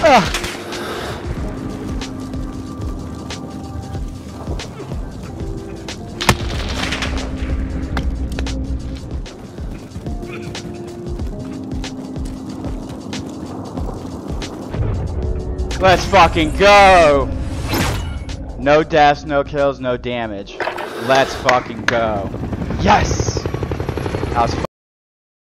Let's fucking go! No deaths, no kills, no damage. Let's fucking go. Yes! That was